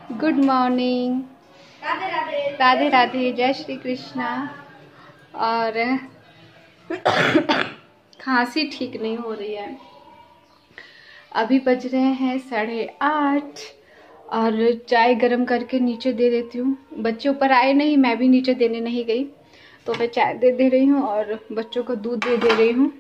Good morning, Radhe Radhe, जय श्री कृष्णा। और खांसी ठीक नहीं हो रही है। अभी बज रहे हैं 8:30 और चाय गरम करके नीचे दे देती हूँ। बच्चे ऊपर आए नहीं, मैं भी नीचे देने नहीं गई, तो मैं चाय दे रही हूँ और बच्चों को दूध दे रही हूँ।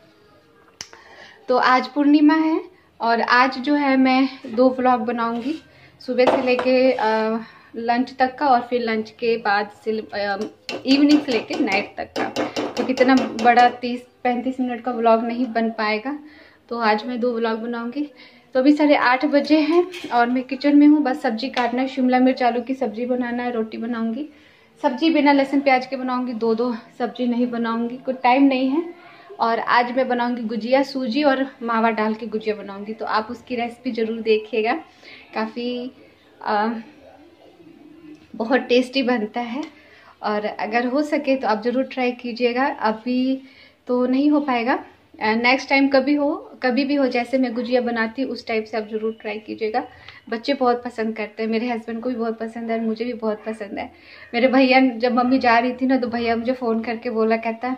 तो आज पूर्णिमा है और आज जो है मैं 2 व्लॉग बनाऊंगी, सुबह से लेके लंच तक का और फिर लंच के बाद से इवनिंग से लेके नाइट तक का। तो कितना बड़ा 30-35 मिनट का व्लॉग नहीं बन पाएगा, तो आज मैं 2 व्लॉग बनाऊंगी। तो अभी 8:30 बजे हैं और मैं किचन में हूँ। बस सब्जी काटना है, शिमला मिर्च आलू की सब्जी बनाना है, रोटी बनाऊंगी। सब्जी बिना लहसुन प्याज के बनाऊंगी, 2 सब्जी नहीं बनाऊंगी, कुछ टाइम नहीं है। और आज मैं बनाऊंगी गुजिया, सूजी और मावा डाल के गुजिया बनाऊंगी, तो आप उसकी रेसिपी ज़रूर देखिएगा। काफ़ी बहुत टेस्टी बनता है और अगर हो सके तो आप ज़रूर ट्राई कीजिएगा। अभी तो नहीं हो पाएगा, नेक्स्ट टाइम कभी भी हो जैसे मैं गुजिया बनाती हूँ उस टाइप से आप ज़रूर ट्राई कीजिएगा। बच्चे बहुत पसंद करते हैं, मेरे हस्बैंड को भी बहुत पसंद है और मुझे भी बहुत पसंद है। मेरे भैया, जब मम्मी जा रही थी ना, तो भैया मुझे फ़ोन करके बोला, कहता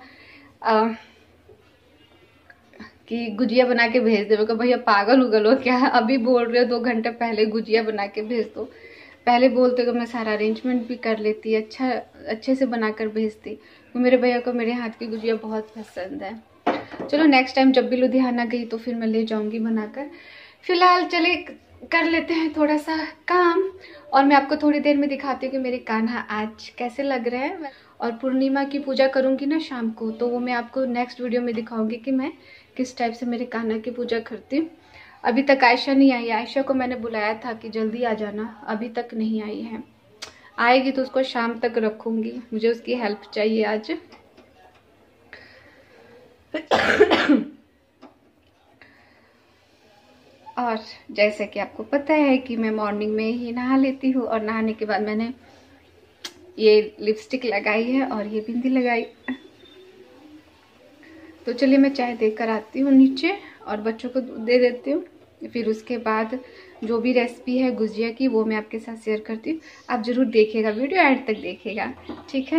कि गुजिया बना के भेज दे। मैं भैया पागल उगल हो क्या, अभी बोल रहे हो 2 घंटे पहले गुजिया बना के भेज दो। पहले बोलते तो मैं सारा अरेंजमेंट भी कर लेती, अच्छे से बनाकर भेजती। तो मेरे भैया को मेरे हाथ की गुजिया बहुत पसंद है। चलो नेक्स्ट टाइम जब भी लुधियाना गई तो फिर मैं ले जाऊंगी बनाकर। फिलहाल चले कर लेते हैं थोड़ा सा काम और मैं आपको थोड़ी देर में दिखाती हूँ कि मेरे कान्हा आज कैसे लग रहे हैं। और पूर्णिमा की पूजा करूँगी ना शाम को, तो वो मैं आपको नेक्स्ट वीडियो में दिखाऊंगी कि मैं किस टाइप से मेरे कान्हा की पूजा करती हूँ। अभी तक आयशा नहीं आई। आयशा को मैंने बुलाया था कि जल्दी आ जाना, अभी तक नहीं आई है। आएगी तो उसको शाम तक रखूँगी, मुझे उसकी हेल्प चाहिए आज। और जैसे कि आपको पता है कि मैं मॉर्निंग में ही नहा लेती हूँ और नहाने के बाद मैंने ये लिपस्टिक लगाई है और ये बिंदी लगाई। तो चलिए मैं चाय देकर आती हूँ नीचे और बच्चों को दूध दे देती हूँ। फिर उसके बाद जो भी रेसिपी है गुजिया की वो मैं आपके साथ शेयर करती हूँ। आप ज़रूर देखिएगा, वीडियो एंड तक देखिएगा, ठीक है।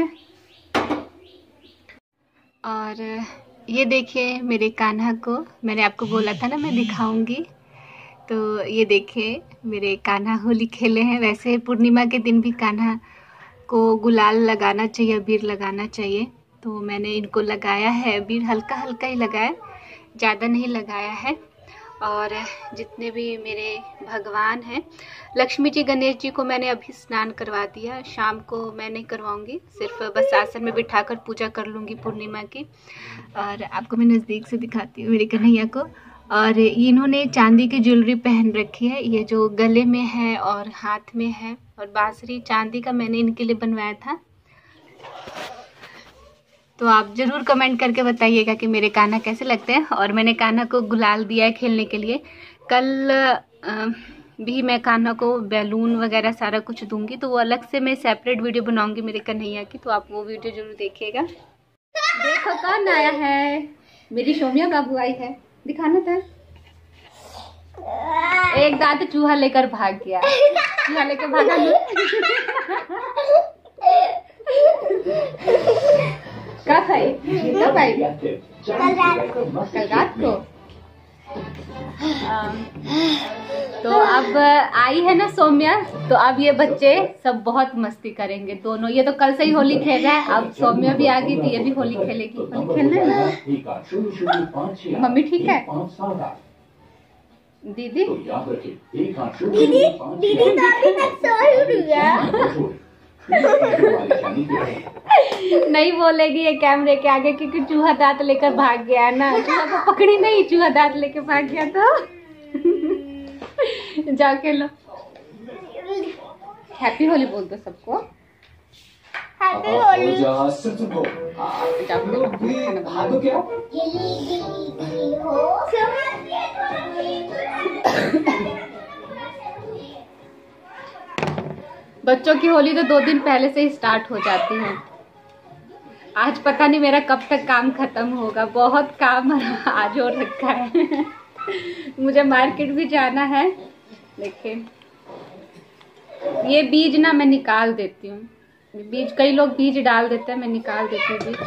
और ये देखिए मेरे कान्हा को, मैंने आपको बोला था ना मैं दिखाऊंगी। तो ये देखिए मेरे कान्हा होली खेले हैं। वैसे पूर्णिमा के दिन भी कान्हा को गुलाल लगाना चाहिए, अबीर लगाना चाहिए, तो मैंने इनको लगाया है अबीर, हल्का हल्का ही लगाया, ज़्यादा नहीं लगाया है। और जितने भी मेरे भगवान हैं, लक्ष्मी जी गणेश जी को मैंने अभी स्नान करवा दिया, शाम को मैं नहीं करवाऊंगी, सिर्फ बस आसन में बिठाकर पूजा कर लूँगी पूर्णिमा की। और आपको मैं नज़दीक से दिखाती हूँ मेरे कन्हैया को। और इन्होंने चांदी की ज्वेलरी पहन रखी है, ये जो गले में है और हाथ में है, और बांसुरी चांदी का मैंने इनके लिए बनवाया था। तो आप ज़रूर कमेंट करके बताइएगा कि मेरे कान्हा कैसे लगते हैं। और मैंने कान्हा को गुलाल दिया है खेलने के लिए। कल भी मैं कान्हा को बैलून वगैरह सारा कुछ दूंगी, तो वो अलग से मैं सेपरेट वीडियो बनाऊंगी मेरे कन्हैया की, तो आप वो वीडियो जरूर देखिएगा। देखो कौन आया है, मेरी सोमिया बाबू आई है, दिखाना था। एक दांत चूहा लेकर भाग गया, चूहा लेकर भागा कब आई, कब आई? कल रात को। तो अब आई है ना सौम्या, तो अब ये बच्चे सब बहुत मस्ती करेंगे दोनों। ये तो कल से ही होली खेल रहा है, अब सौम्या भी आ गई तो ये भी होली खेलेगी। होली खेलना है मम्मी, ठीक है दीदी? दीदी तो अभी तक सो ही रही है। नहीं बोलेगी ये कैमरे के आगे, क्योंकि चूहा दांत लेकर भाग गया ना, चूहा को पकड़ी नहीं, चूहा दांत लेकर भाग गया। तो जाके लो, हैप्पी होली बोल दो सबको, हैप्पी होली। बच्चों की होली तो 2 दिन पहले से ही स्टार्ट हो जाती है। आज पता नहीं मेरा कब तक काम खत्म होगा, बहुत काम आज हो रखा है। मुझे मार्केट भी जाना है। देखिए ये बीज ना मैं निकाल देती हूँ, बीज कई लोग बीज डाल देते हैं, मैं निकाल देती हूँ बीज।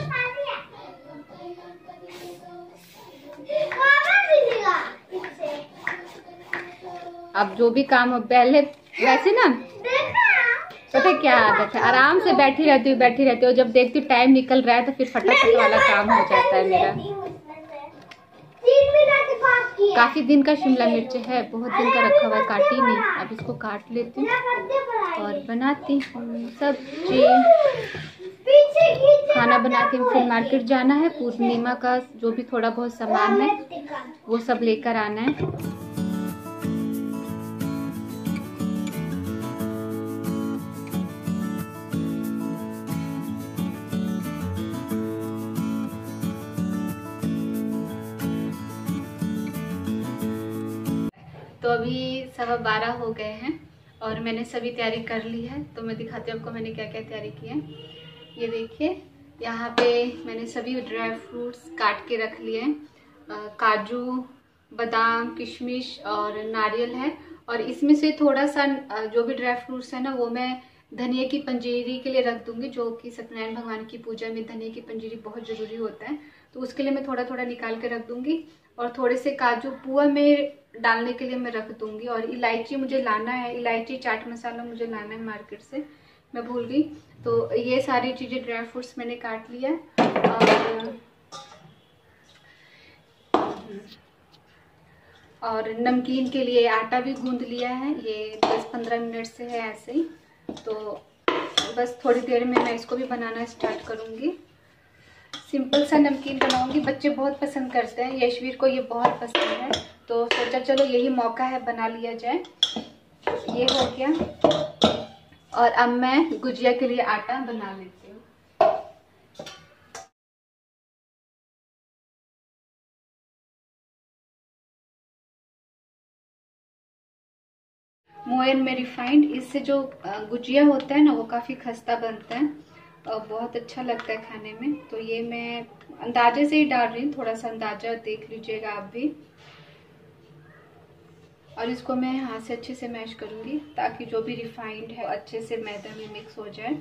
अब जो भी काम हो, पहले वैसे ना पता है क्या आदत है, आराम से बैठी रहती हूँ, जब देखती हूँ टाइम निकल रहा है तो फिर फटाफट वाला काम हो जाता है मेरा। काफी दिन का शिमला मिर्च है, बहुत दिन का रखा हुआ है, काटी नहीं। अब इसको काट लेती हूँ और बनाती हूँ सब्जी, खाना बनाती हूँ। फिर मार्केट जाना है, पूर्णिमा का जो भी थोड़ा बहुत सामान है वो सब लेकर आना है। तो अभी 12:15 हो गए हैं और मैंने सभी तैयारी कर ली है। तो मैं दिखाती हूँ आपको मैंने क्या क्या तैयारी की है। ये देखिए, यहाँ पे मैंने सभी ड्राई फ्रूट्स काट के रख लिए हैं। काजू, बादाम, किशमिश और नारियल है। और इसमें से थोड़ा सा जो भी ड्राई फ्रूट्स है ना, वो मैं धनिया की पंजीरी के लिए रख दूंगी, जो कि सत्यनारायण भगवान की पूजा में धनिया की पंजीरी बहुत ज़रूरी होता है। तो उसके लिए मैं थोड़ा थोड़ा निकाल के रख दूंगी। और थोड़े से काजू पुआ में डालने के लिए मैं रख दूंगी। और इलायची मुझे लाना है, इलायची चाट मसाला मुझे लाना है मार्केट से, मैं भूल गई। तो ये सारी चीज़ें ड्राई फ्रूट्स मैंने काट लिया है। और नमकीन के लिए आटा भी गूंद लिया है, ये 10-15 मिनट से है ऐसे ही। तो बस थोड़ी देर में मैं इसको भी बनाना स्टार्ट करूँगी। सिंपल सा नमकीन बनाऊंगी, बच्चे बहुत पसंद करते हैं, यशवीर को ये बहुत पसंद है। तो सोचा चलो यही मौका है, बना लिया जाए। ये हो गया। और अब मैं गुजिया के लिए आटा बना लेती हूँ। मोयन में रिफाइंड, इससे जो गुजिया होता है ना वो काफ़ी खस्ता बनता है और बहुत अच्छा लगता है खाने में। तो ये मैं अंदाजे से ही डाल रही हूँ, थोड़ा सा अंदाजा देख लीजिएगा आप भी। और इसको मैं हाथ से अच्छे से मैश करूँगी ताकि जो भी रिफाइंड है अच्छे से मैदा में मिक्स हो जाए।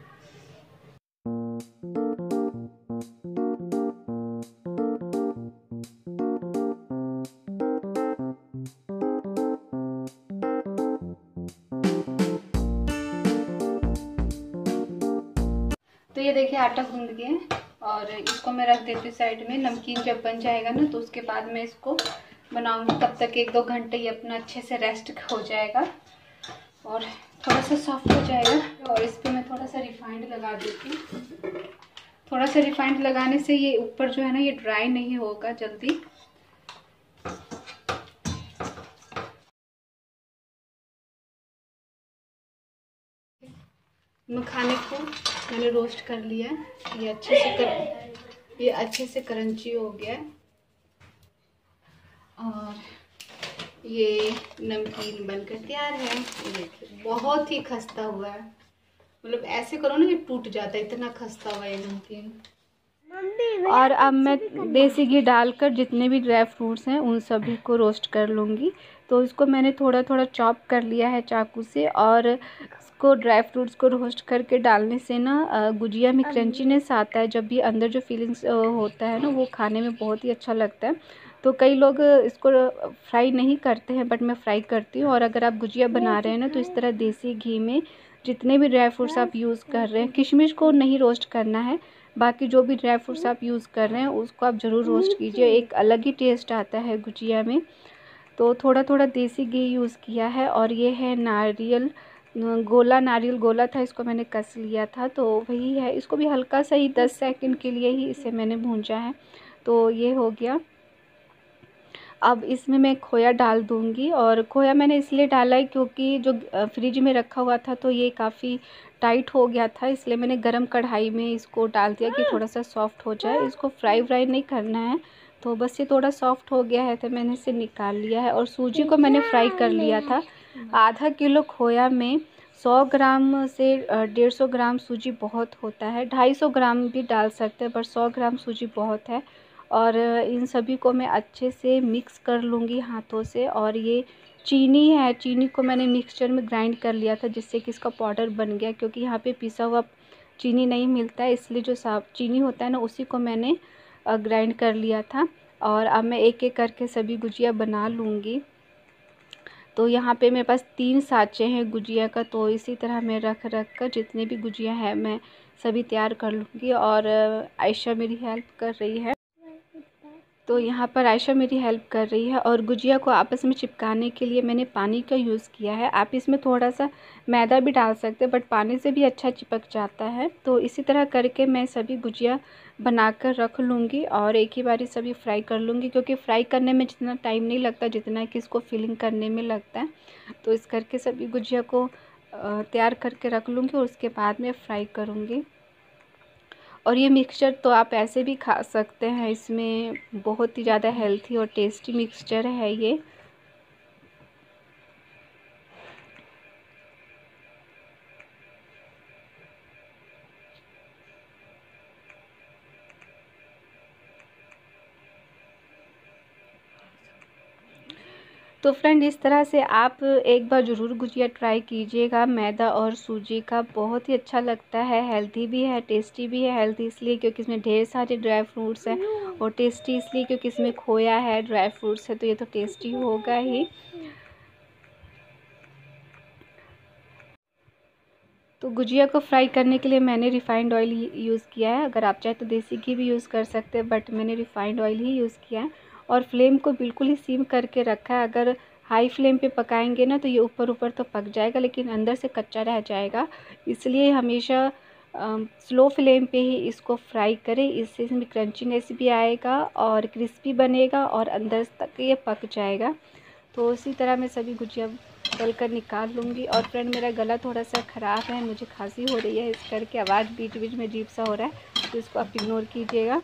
तो ये देखिए आटा गूंद गया और इसको मैं रख देती हूँ साइड में। नमकीन जब बन जाएगा ना तो उसके बाद मैं इसको बनाऊंगी, तब तक 1-2 घंटे ये अपना अच्छे से रेस्ट हो जाएगा और थोड़ा सा सॉफ्ट हो जाएगा। और इस पर मैं थोड़ा सा रिफाइंड लगा देती हूँ। थोड़ा सा रिफाइंड लगाने से ये ऊपर जो है ना ये ड्राई नहीं होगा जल्दी। मखाने को मैंने रोस्ट कर लिया है, ये अच्छे से क्रंची हो गया है। और ये नमकीन बनकर तैयार है। ये देखिए बहुत ही खस्ता हुआ है, मतलब ऐसे करो ना ये टूट जाता है, इतना खस्ता हुआ है ये नमकीन। और अब मैं देसी घी डालकर जितने भी ड्राई फ्रूट्स हैं उन सभी को रोस्ट कर लूँगी। तो इसको मैंने थोड़ा थोड़ा चॉप कर लिया है चाकू से। और इसको ड्राई फ्रूट्स को रोस्ट करके डालने से ना गुजिया में क्रंचीनेस आता है, जब भी अंदर जो फीलिंग्स होता है ना वो खाने में बहुत ही अच्छा लगता है। तो कई लोग इसको फ्राई नहीं करते हैं, बट मैं फ्राई करती हूँ। और अगर आप गुजिया बना रहे हैं ना तो इस तरह देसी घी में जितने भी ड्राई फ्रूट्स आप यूज़ कर रहे हैं, किशमिश को नहीं रोस्ट करना है, बाकी जो भी ड्राई फ्रूट्स आप यूज़ कर रहे हैं उसको आप ज़रूर रोस्ट कीजिए, एक अलग ही टेस्ट आता है गुजिया में। तो थोड़ा थोड़ा देसी घी यूज़ किया है। और ये है नारियल गोला, नारियल गोला था, इसको मैंने कस लिया था, तो वही है। इसको भी हल्का सा ही 10 सेकंड के लिए ही इसे मैंने भूंजा है। तो ये हो गया। अब इसमें मैं खोया डाल दूँगी। और खोया मैंने इसलिए डाला है क्योंकि जो फ्रिज में रखा हुआ था तो ये काफ़ी टाइट हो गया था, इसलिए मैंने गरम कढ़ाई में इसको डाल दिया कि थोड़ा सा सॉफ्ट हो जाए। इसको फ्राई नहीं करना है, तो बस ये थोड़ा सॉफ्ट हो गया है तो मैंने इसे निकाल लिया है। और सूजी को मैंने फ्राई कर लिया था। आधा किलो खोया में 100 ग्राम से 150 ग्राम सूजी बहुत होता है, 250 ग्राम भी डाल सकते हैं, पर 100 ग्राम सूजी बहुत है। और इन सभी को मैं अच्छे से मिक्स कर लूँगी हाथों से। और ये चीनी है, चीनी को मैंने मिक्सचर में ग्राइंड कर लिया था जिससे कि इसका पाउडर बन गया, क्योंकि यहाँ पे पिसा हुआ चीनी नहीं मिलता है, इसलिए जो साफ चीनी होता है ना उसी को मैंने ग्राइंड कर लिया था। और अब मैं एक एक करके सभी गुजिया बना लूँगी। तो यहाँ पे मेरे पास 3 साँचे हैं गुजिया का, तो इसी तरह मैं रख कर जितने भी गुजिया है मैं सभी तैयार कर लूँगी। और आयशा मेरी हेल्प कर रही है, तो यहाँ पर आयशा मेरी हेल्प कर रही है। और गुजिया को आपस में चिपकाने के लिए मैंने पानी का यूज़ किया है। आप इसमें थोड़ा सा मैदा भी डाल सकते हैं, बट पानी से भी अच्छा चिपक जाता है। तो इसी तरह करके मैं सभी गुजिया बनाकर रख लूँगी और एक ही बारी सभी फ्राई कर लूँगी, क्योंकि फ्राई करने में जितना टाइम नहीं लगता जितना कि इसको फिलिंग करने में लगता है। तो इस करके सभी गुजिया को तैयार करके रख लूँगी और उसके बाद में फ्राई करूँगी। और ये मिक्सचर तो आप ऐसे भी खा सकते हैं, इसमें बहुत ही ज़्यादा हेल्थी और टेस्टी मिक्सचर है ये। तो फ्रेंड इस तरह से आप एक बार ज़रूर गुजिया ट्राई कीजिएगा। मैदा और सूजी का बहुत ही अच्छा लगता है, हेल्दी भी है, टेस्टी भी है। हेल्दी इसलिए क्योंकि इसमें ढेर सारे ड्राई फ्रूट्स हैं, और टेस्टी इसलिए क्योंकि इसमें खोया है, ड्राई फ्रूट्स है, तो ये तो टेस्टी होगा ही। तो गुजिया को फ्राई करने के लिए मैंने रिफ़ाइंड ऑयल यूज़ किया है। अगर आप चाहे तो देसी घी भी यूज़ कर सकते हैं, बट मैंने रिफ़ाइंड ऑयल ही यूज़ किया है। और फ्लेम को बिल्कुल ही सिम करके रखा है। अगर हाई फ्लेम पे पकाएंगे ना तो ये ऊपर ऊपर तो पक जाएगा, लेकिन अंदर से कच्चा रह जाएगा। इसलिए हमेशा स्लो फ्लेम पे ही इसको फ्राई करें, इससे इसमें क्रंचीनेस भी आएगा और क्रिस्पी बनेगा और अंदर तक ये पक जाएगा। तो इसी तरह मैं सभी गुजिया तल कर निकाल लूँगी। और फ्रेंड मेरा गला थोड़ा सा ख़राब है, मुझे खांसी हो रही है, इस करके आवाज़ बीच बीच में अजीब सा हो रहा है, तो इसको आप इग्नोर कीजिएगा।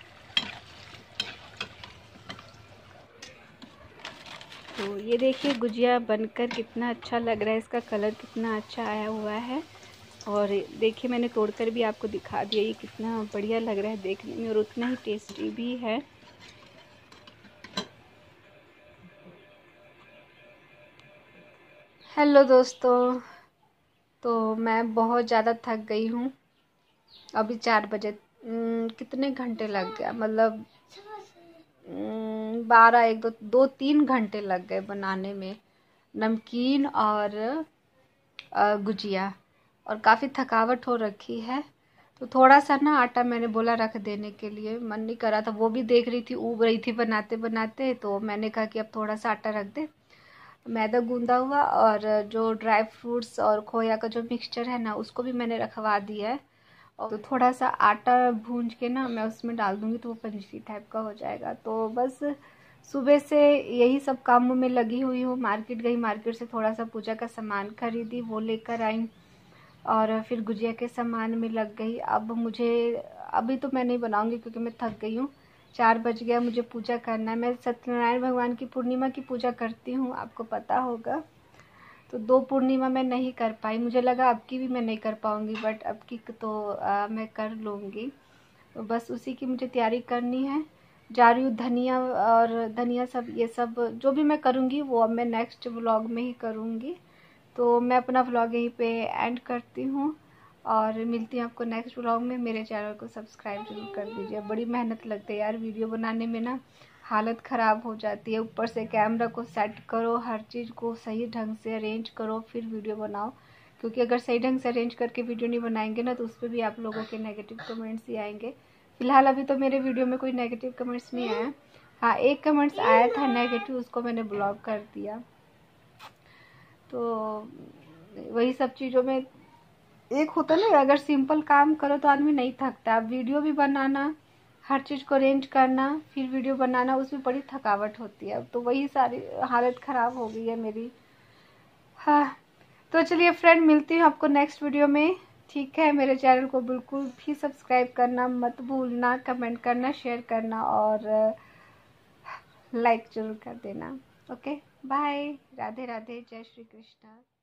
तो ये देखिए गुजिया बनकर कितना अच्छा लग रहा है, इसका कलर कितना अच्छा आया हुआ है। और देखिए मैंने तोड़कर भी आपको दिखा दिया, ये कितना बढ़िया लग रहा है देखने में और उतना ही टेस्टी भी है। हेलो दोस्तों, तो मैं बहुत ज़्यादा थक गई हूँ। अभी 4 बजे कितने घंटे लग गया, मतलब 12 1 2 3 घंटे लग गए बनाने में, नमकीन और गुजिया। और काफ़ी थकावट हो रखी है, तो थोड़ा सा ना आटा मैंने बोला रख देने के लिए, मन नहीं कर रहा था, वो भी देख रही थी ऊब रही थी बनाते बनाते, तो मैंने कहा कि अब थोड़ा सा आटा रख दे। मैदा गूंदा हुआ और जो ड्राई फ्रूट्स और खोया का जो मिक्सचर है ना उसको भी मैंने रखवा दिया है। और तो थोड़ा सा आटा भूंज के ना मैं उसमें डाल दूंगी तो वो पंजी टाइप का हो जाएगा। तो बस सुबह से यही सब कामों में लगी हुई हूँ। मार्केट गई, मार्केट से थोड़ा सा पूजा का सामान खरीदी, वो लेकर आई और फिर गुजिया के सामान में लग गई। अब मुझे अभी तो मैं नहीं बनाऊंगी क्योंकि मैं थक गई हूँ। 4 बज गया, मुझे पूजा करना है। मैं सत्यनारायण भगवान की पूर्णिमा की पूजा करती हूँ, आपको पता होगा। तो 2 पूर्णिमा मैं नहीं कर पाई, मुझे लगा अब की भी मैं नहीं कर पाऊँगी, बट अब की तो मैं कर लूँगी। तो बस उसी की मुझे तैयारी करनी है। जा रही हूँ धनिया और धनिया सब, ये सब जो भी मैं करूँगी वो अब मैं नेक्स्ट व्लॉग में ही करूँगी। तो मैं अपना व्लॉग यहीं पे एंड करती हूँ और मिलती हूँ आपको नेक्स्ट व्लॉग में। मेरे चैनल को सब्सक्राइब जरूर कर दीजिए। बड़ी मेहनत लगती है यार वीडियो बनाने में ना, हालत ख़राब हो जाती है। ऊपर से कैमरा को सेट करो, हर चीज़ को सही ढंग से अरेंज करो फिर वीडियो बनाओ, क्योंकि अगर सही ढंग से अरेंज करके वीडियो नहीं बनाएंगे ना तो उस पर भी आप लोगों के नेगेटिव कमेंट्स ही आएंगे। फिलहाल अभी तो मेरे वीडियो में कोई नेगेटिव कमेंट्स नहीं आया। हाँ, एक कमेंट्स आया था नेगेटिव, उसको मैंने ब्लॉक कर दिया। तो वही सब चीज़ों में एक होता ना, अगर सिंपल काम करो तो आदमी नहीं थकता। वीडियो भी बनाना, हर चीज़ को अरेंज करना, फिर वीडियो बनाना, उसमें बड़ी थकावट होती है। तो वही सारी हालत ख़राब हो गई है मेरी। हाँ, तो चलिए फ्रेंड, मिलती हूँ आपको नेक्स्ट वीडियो में। ठीक है, मेरे चैनल को बिल्कुल भी सब्सक्राइब करना मत भूलना, कमेंट करना, शेयर करना और लाइक ज़रूर कर देना। ओके, बाय, राधे राधे, जय श्री कृष्ण।